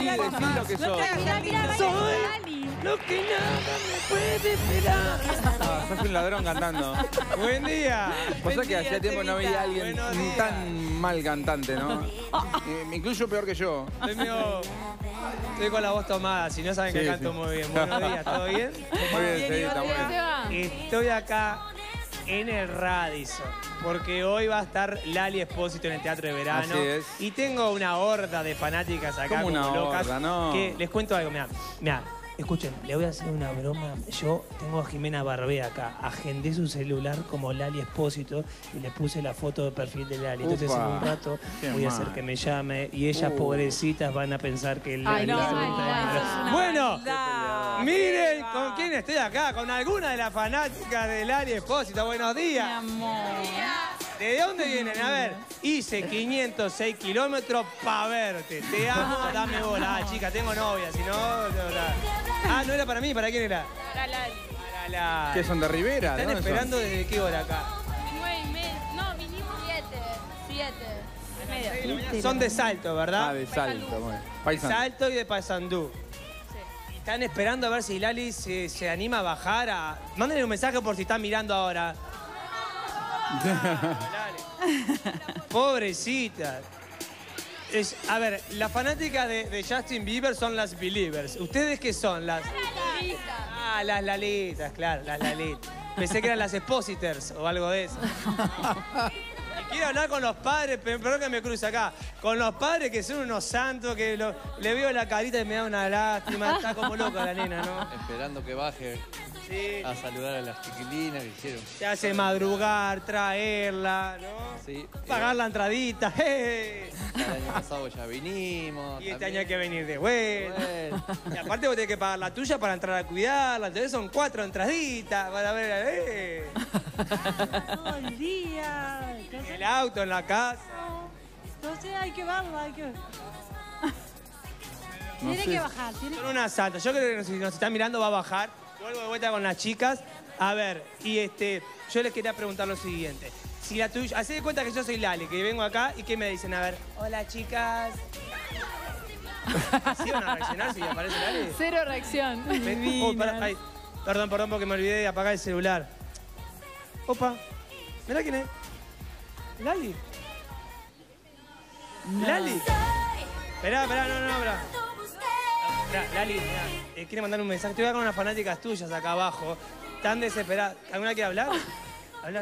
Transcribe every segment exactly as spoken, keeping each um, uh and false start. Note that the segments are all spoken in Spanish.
decí lo que sos. Soy lo que nada me puede esperar. Ah, sos un ladrón cantando. Buen día. Vos sabés que hacía tiempo no veía a alguien Buenos días. tan mal cantante, ¿no? Eh, Me incluyo peor que yo. Estoy, medio- estoy con la voz tomada, si no saben que Sí, canto sí. muy bien. Buenos días, ¿todo bien? Muy bien, sí, está muy bien. Estoy acá en el Radisson, porque hoy va a estar Lali Espósito en el Teatro de Verano. Así es. Y tengo una horda de fanáticas acá, ¿Cómo una como locas, horda? No. que les cuento algo, mirá, mirá. Escuchen, le voy a hacer una broma. Yo tengo a Jimena Barbé acá. Agendé su celular como Lali Espósito y le puse la foto de perfil de Lali. Entonces Upa, en un rato qué voy a mal. hacer que me llame y ellas, Uh. pobrecitas, van a pensar que Lali... Ay, no, es ay, una- ay, eso es una Bueno, maldad. miren con quién estoy acá. Con alguna de las fanáticas de Lali Espósito. Buenos Mi días. amor. ¿De dónde vienen? A ver, hice quinientos seis kilómetros para verte. Te amo, dame bola. Ah, chica, tengo novia, si no... no, no. Ah, ¿no era para mí? ¿Para quién era? Para Lali. Para la... ¿Qué son de Rivera? ¿De ¿Están dónde esperando desde qué hora acá? Nueve y media. No, vinimos siete. Siete. y media. Son de Salto, son? ¿verdad? Ah, de Salto. Muy bien. Paisano. Salto y de Paysandú. Y están esperando a ver si Lali se, se anima a bajar a... Mándenle un mensaje por si están mirando ahora. Lali. Pobrecita. Es, a ver, las fanáticas de, de Justin Bieber son las Believers. ¿Ustedes qué son? Las... Ah, las Lalitas, claro, las Lalitas. Pensé que eran las Expositors o algo de eso. Y quiero hablar con los padres, pe- perdón que me cruce acá, con los padres que son unos santos, que lo- le veo la carita y me da una lástima. Está como loca la nena, ¿no? Esperando que baje Sí. a saludar a las chiquilinas que hicieron. Te hace madrugar, traerla, ¿no? Sí. Pagar la entradita. ¡eh! El año pasado ya vinimos. Y este también. año hay que venir de vuelta. Bueno. Y aparte vos tenés que pagar la tuya para entrar a cuidarla. Entonces son cuatro entraditas para ver eh. Todo el día. Entonces, el auto en la casa. entonces hay que verla, hay que ver. No Tiene sé. que bajar, tiene Son unas santas. Yo creo que si nos están mirando va a bajar. Vuelvo de vuelta con las chicas. A ver, y este, yo les quería preguntar lo siguiente. Si la tuya, hacé de cuenta que yo soy Lali, que vengo acá y que me dicen, a ver, hola chicas. ¿Sí van a reaccionar si aparece Lali? Cero reacción. Me- oh, para- ay, perdón, perdón, porque me olvidé de apagar el celular. Opa, mirá quién es. Lali. Lali. Esperá, esperá, no, no, esperá. Mirá, Lali, mirá, eh, quiere mandar un mensaje. Estoy acá con unas fanáticas tuyas acá abajo. Están desesperadas. ¿Alguna quiere hablar? ¿Hablar?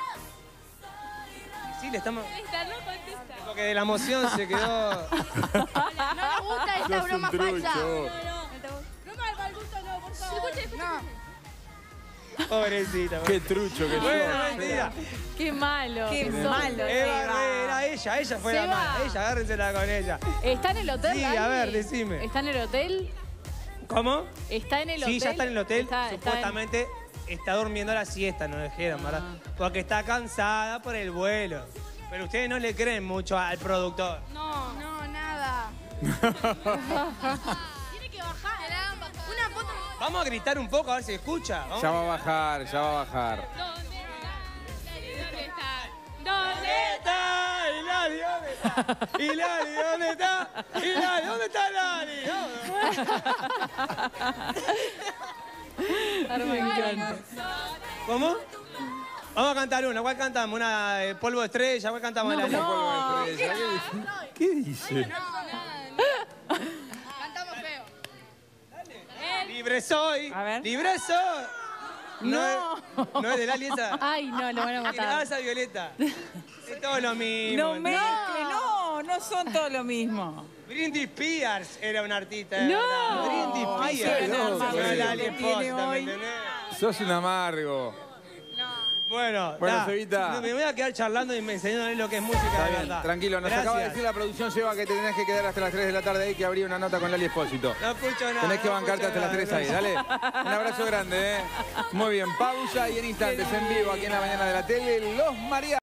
Sí, le estamos... Esta no contesta. Porque de la emoción se quedó... No me gusta esta Sos un broma falsa. trucho. No me al gusto, no, por favor. Escucha, escucha. Pobrecita. Qué trucho que Bueno, sos. mentira. Qué malo. Qué que sos. malo. Eva, Seba. era ella, ella fue la Seba. mala. Ella, agárrensela con ella. ¿Está en el hotel, Sí, Lali? a ver, decime. ¿Está en el hotel? ¿Cómo? ¿Está en el hotel? Sí, ya está en el hotel. Está- está en- Supuestamente está durmiendo la siesta, nos dijeron, ¿verdad? Porque está cansada por el vuelo. Pero ustedes no le creen mucho al productor. No, no, nada. Tiene que bajar. Una foto. Vamos a gritar un poco a ver si escucha. Vamos. Ya va a bajar, ya va a bajar. ¿Dónde está? ¿Dónde está? ¿Dónde? ¿Dónde está? ¿Y Lali dónde está? ¿Y Lali dónde está? ¿Y Lali dónde está Lali? Ahora me encanta. ¿Cómo? Vamos a cantar una. ¿Cuál cantamos? Una de polvo de estrella. ¿Cuál cantamos? No, la no. ¿Qué dice? Cantamos feo. Libre soy. A ver. Libre soy. No. es- No es de Lali esa. Ay, no, lo van a Ah, matar. esa Violeta. Es todo lo mismo. No mezcle, no, no son todo lo mismo. Britney Spears era un artista. de No. verdad. Britney Ay, Spears. qué no, No, no, Lali que tiene Espósito, ¿me hoy. entendés? Sos un amargo. Bueno, Bueno, da. Cevita. Me voy a quedar charlando y me enseñándole lo que es música Está de bien, verdad. tranquilo. Nos Gracias. acaba de decir la producción, Seba, que te tenés que quedar hasta las tres de la tarde ahí, que abrí una nota con Lali Espósito. No escucho nada. Tenés que no bancarte escucho hasta las nada. tres ahí, dale. Un abrazo grande, ¿eh? Muy bien, pausa y en instantes en vivo aquí en la mañana de la tele, Los María.